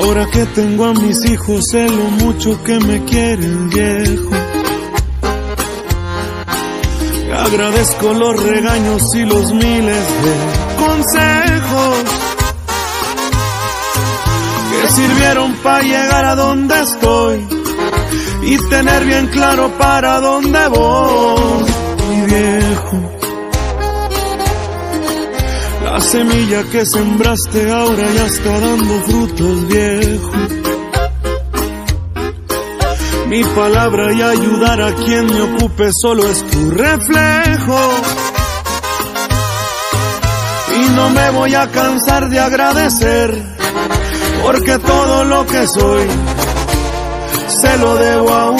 Ahora que tengo a mis hijos, sé lo mucho que me quiere el viejo. Agradezco los regaños y los miles de consejos que sirvieron para llegar a donde estoy y tener bien claro para dónde voy, mi viejo. La semilla que sembraste ahora ya está dando frutos, viejo. Mi palabra y ayudar a quien me ocupe solo es tu reflejo. Y no me voy a cansar de agradecer, porque todo lo que soy se lo debo a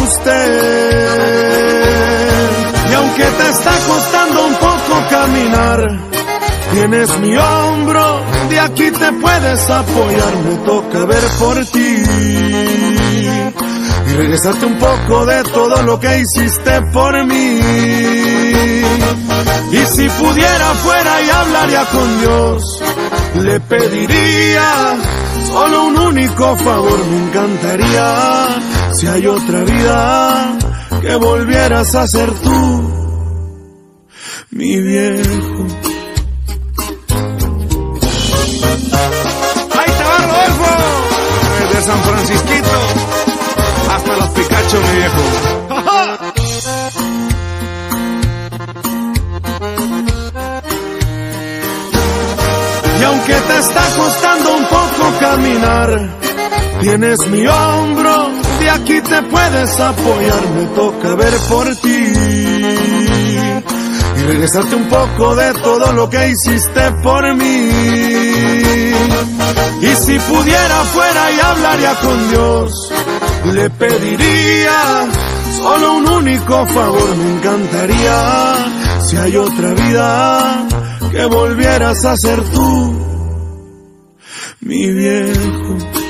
usted. Y aunque te está costando un poco caminar, tienes mi hombro, de aquí te puedes apoyar. Me toca ver por ti y regresarte un poco de todo lo que hiciste por mí. Y si pudiera fuera y hablaría con Dios, le pediría solo un único favor. Me encantaría, si hay otra vida, que volvieras a ser tú, mi viejo. ¡Ahí te va, Rodolfo! Desde San Francisquito hasta los Picachos, mi viejo. Y aunque te está costando un poco caminar, tienes mi hombro, de aquí te puedes apoyar. Me toca ver por ti y regresarte un poco de todo lo que hiciste por mí. Y si pudiera fuera y hablaría con Dios, le pediría solo un único favor. Me encantaría, si hay otra vida, que volvieras a ser tú, mi viejo.